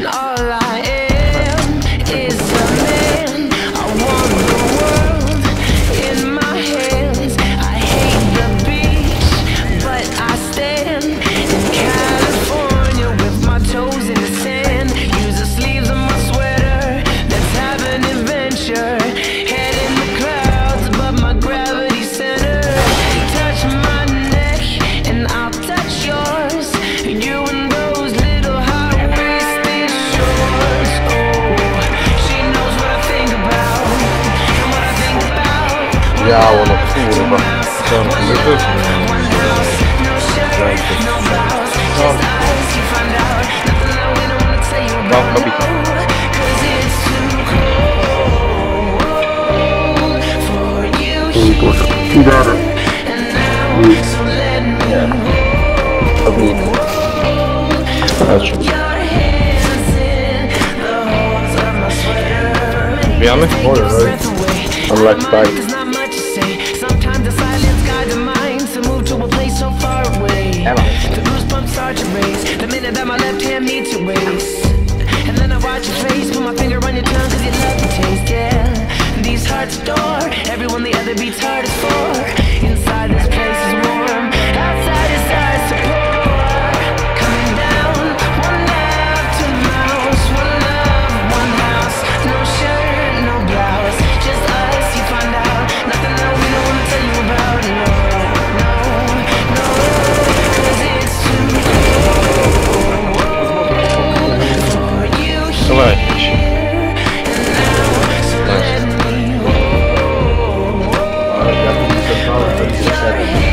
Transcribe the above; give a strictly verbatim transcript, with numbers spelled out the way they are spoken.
all I am is a man. I want the world in my hands. I hate the beach, but I stand in California with my toes in the sand. Use the sleeves of my sweater. Let's have an adventure. Head in the clouds above my gravity center. Touch my neck and I'll touch yours. You and those little high-waisted shorts. Oh, she knows what I think about and what I think about. Ja, ono kurwa. Chciałem powiedzieć. No, kobita. I kurwa. Udaru. Nie. Kobita. Patrz. Wiemy? Oj, oj. On like spike. There's not much to say. Sometimes the silence guides the mind to move to a place so far away. Emma. The goosebumps start to raise the minute that my left hand meets your waist. And then I watch your face, put my finger on your tongue cause you love the taste, yeah. These hearts adore everyone the other beats hardest for. Inside this place is warm, outside is ice to pour. Coming down, one love, two mouths, one love, one house. No shirt, no blouse, just us, you find out. Nothing that we don't wanna tell you about, no, no, no. Cause it's too cold for you Давай. here and now, so let me Ale ja tu nie czekałem, to nie